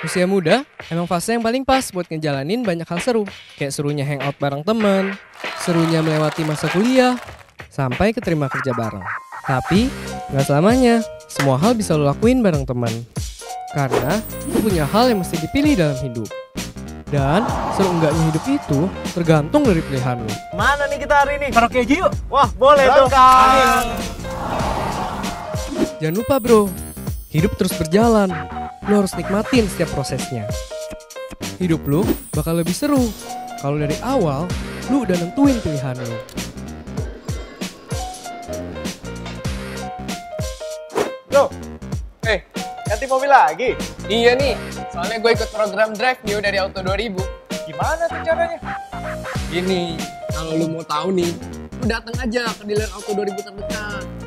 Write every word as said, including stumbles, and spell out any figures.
Usia muda emang fase yang paling pas buat ngejalanin banyak hal seru. Kayak serunya hangout bareng temen, serunya melewati masa kuliah, sampai keterima kerja bareng. Tapi, nggak selamanya. Semua hal bisa lo lakuin bareng teman. Karena, lo punya hal yang mesti dipilih dalam hidup. Dan, seru enggaknya hidup itu tergantung dari pilihan lo. Mana nih kita hari ini? Karaoke aja yuk. Wah, boleh tuh. Jangan lupa bro, hidup terus berjalan. Lo harus nikmatin setiap prosesnya. Hidup lo bakal lebih seru kalau dari awal lo udah nentuin pilihan lo. Bro, eh, ganti mobil lagi? Iya nih, soalnya gue ikut program Drive New dari Auto dua ribu. Gimana tuh caranya? Gini, kalau lu mau tahu nih, lu datang aja ke dealer Auto dua ribu terdekat.